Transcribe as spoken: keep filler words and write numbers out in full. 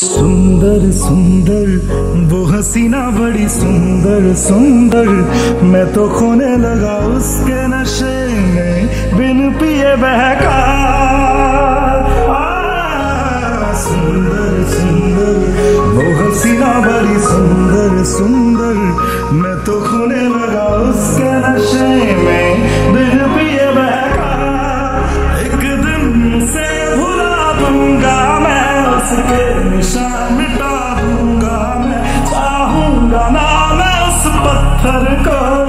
सुंदर सुंदर वो हसीना बड़ी सुंदर सुंदर, मैं तो खोने लगा उसके नशे में बिन पिए बहका। सुंदर सुंदर वो हसीना बड़ी सुंदर सुंदर, मैं तो खोने लगा उसके नशे में बिन पिए बहका। एक दिन से भुला दूंगा मैं उसके निशान मिटा दूंगा मैं, चाहूंगा ना मैं उस पत्थर को।